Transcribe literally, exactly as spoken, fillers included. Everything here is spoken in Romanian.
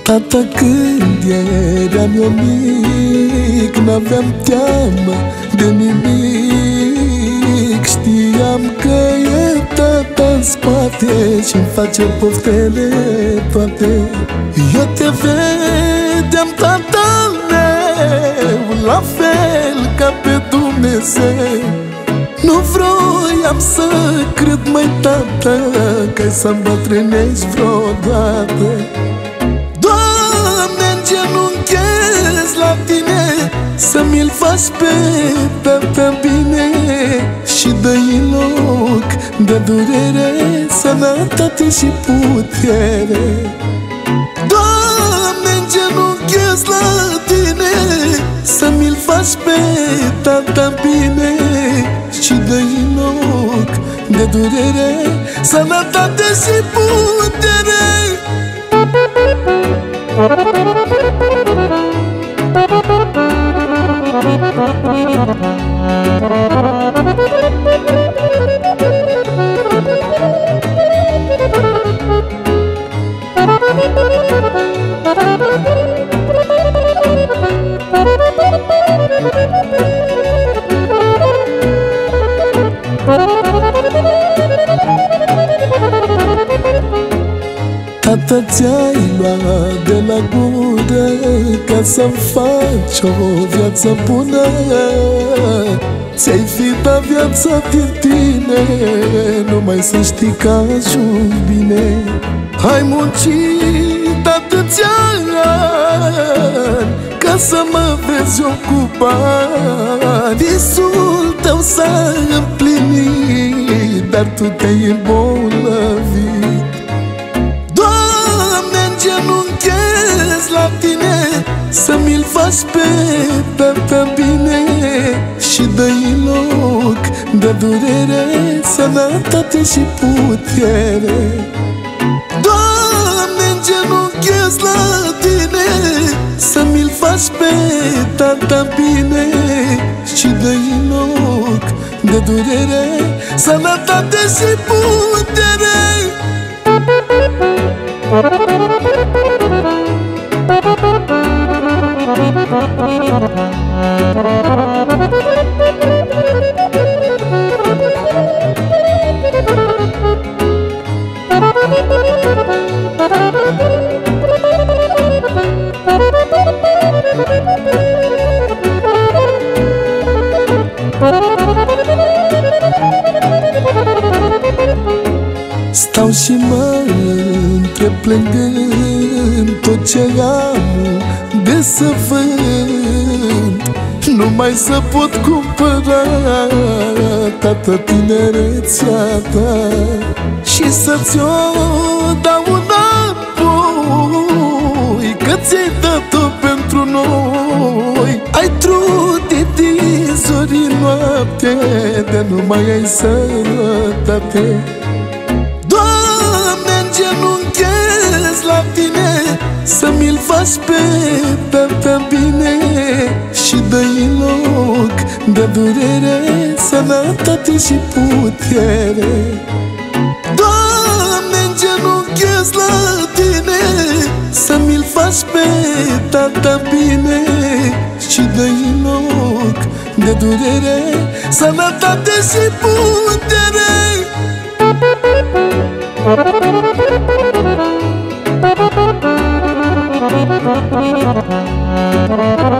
Tata, când eram eu mic, n-aveam teamă de nimic. Știam că e tata în spate și-mi face poftele toate. Eu te vedeam, tatăl meu, la fel ca pe Dumnezeu. Nu vroiam să cred, măi, tată, că-i să îmbătrânești vreodată. Doamne, îngenunchez la tine să mi-l faci pe tata bine și dă-i loc de durere, sănătate și putere. Doamne, îngenunchez la tine să mi-l faci pe tata bine și dă-i loc de durere, sănătate și putere. Tata, ți-ai luat de la gură ca să-mi faci o viață bună. Ți-ai fi dat viața din tine numai să știi că ajung bine. Ai muncit atâția ani ca să mă vezi ocupat. Visul tău s-a împlinit, dar tu te-ai îmbolnăvit. Îngenunchez la tine să mi-l faci pe tata bine și dă-i loc de durere, sănătate și putere. Doamne, îngenunchez la tine să mi-l faci pe tata bine și dă-i loc de durere, sănătate și putere. Stau și mă întreb plângând tot ce am de să vând. Nu mai să pot cumpăra, tată, tinerețea ta și să-ți o dau înapoi, că ți-ai dat-o pentru noi. Ai trudit din zori noapte, de nu mai ai sănătate. Doamne, îngenunchez la tine să mi-l faci pe tata bine și dă-i loc de durere, sănătate și putere. Doamne, îngenunchez la tine să mi-l faci pe tata bine și dă-i loc de durere, sănătate și putere. Thank you.